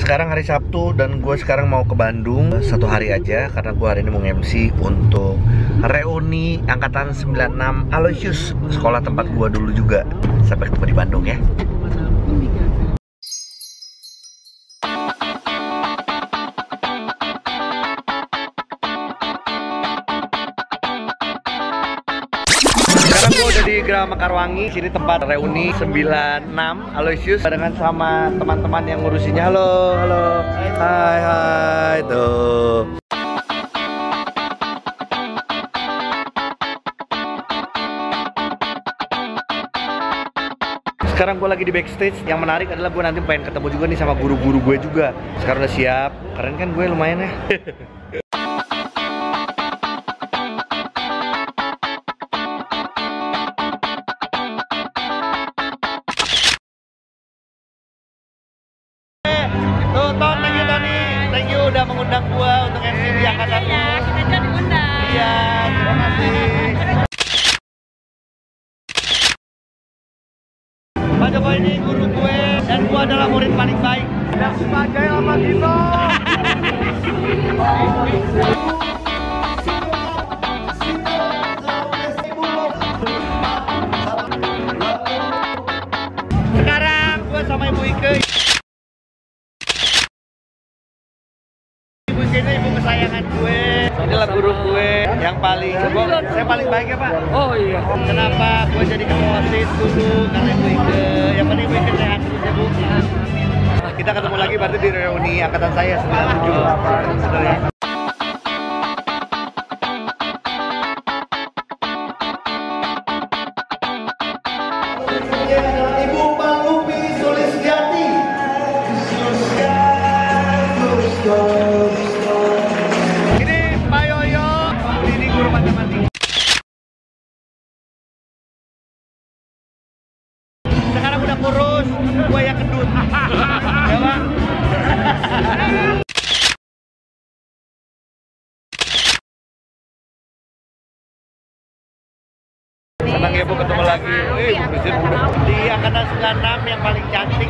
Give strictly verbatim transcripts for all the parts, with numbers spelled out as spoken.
Sekarang hari Sabtu dan gue sekarang mau ke Bandung satu hari aja karena gue hari ini mau nge-M C untuk reuni angkatan sembilan enam Aloysius, sekolah tempat gue dulu juga. Sampai ketemu di Bandung ya. Sekarang gue udah di Geraha Mekarwangi, sini tempat reuni sembilan enam Aloysius barengan sama teman-teman yang ngurusinnya. Halo, halo. Hai, hai, tuh. Sekarang gue lagi di backstage. Yang menarik adalah gue nanti pengen ketemu juga nih sama guru-guru gue juga. Sekarang udah siap. Keren kan gue lumayan ya. Tuh, Ton, thank you Tony, thank you udah mengundang gua untuk M C di angkatan lu. Iya, kita juga diundang. Iya, terima kasih. Pak Jokowi ini guru gue dan gua adalah murid paling baik. Dan sebagai sama kita. Sekarang gua sama Ibu Ike. Ini ibu kesayangan gue, inilah guru gue yang paling, gue, saya paling baik ya Pak. Oh iya. Kenapa gue jadi ketua OSIS dulu? Karena Ibu Ike, yang penting Ibu Ike sehat terus ya Bu. Kita ketemu lagi berarti di reuni angkatan saya sembilan tujuh. Bener ya? Ibu Palupi Sulistiati. Sekarang udah kurus, gue yang gendut. Ya Bang? Senang ya Bu ketemu lagi. Eh, Bu Presiden udah di angkatan sembilan enam yang paling cantik.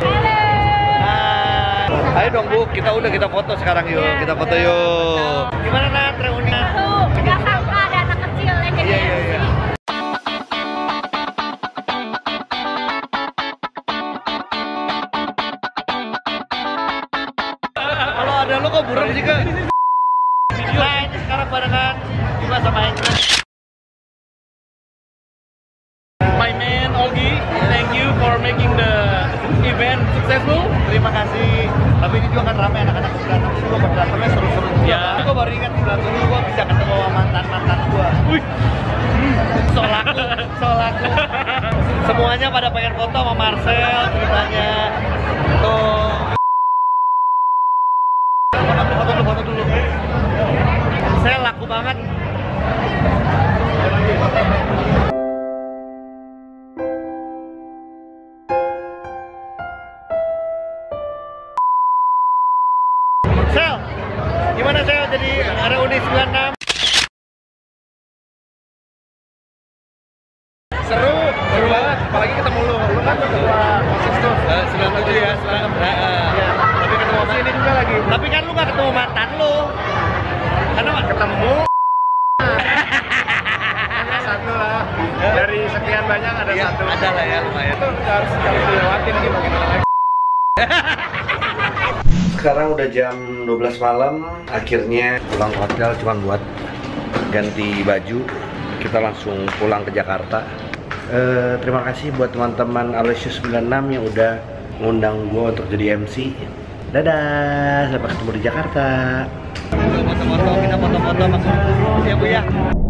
Nah, ayo dong Bu, kita udah kita foto sekarang yuk. Kita foto yuk. Gimana Nat reuni? Nggak sangka ada anak kecil yang jadi Iya, iya, iya. Kalau ada lo kok buram sih Kak? Nah ini sekarang barengan juga sama Hendra. My man Olgi, thank you for making the event successful. Terima kasih. Tapi ini juga kan ramai anak-anak sembilan enam juga berantemnya seru-seru juga. Ya. Gue baru ingat sembilan tujuh gue bisa ketemu sama mantan-mantan gue. Wih, Soal aku, soal aku. Semuanya pada pengen foto sama Marcel ceritanya. Tuh. Foto dulu, foto dulu, foto dulu. Saya laku banget. Sel, gimana Sel jadi reuni sembilan enam? seru, seru banget. Apalagi ketemu lu, lu kan ketua OSIS tuh. sembilan tujuh ya, sembilan enam. Iya. Tapi ketemu Masih ini juga lagi. Tapi kan lu gak ketemu mantan lu. Karena Ketemu. Hanya satu lah. Dari sekian banyak ada ya, satu. ada lah ya lumayan. Itu harus harus dilewatin gitu gimana lagi. Sekarang udah jam dua belas malam, akhirnya pulang ke hotel cuma buat ganti baju. Kita langsung pulang ke Jakarta. Eh, terima kasih buat teman-teman Aloysius sembilan enam yang udah ngundang gue untuk jadi M C. Dadah, sampai ketemu di Jakarta. Foto-foto, kita foto-foto sama guru ya Bu ya.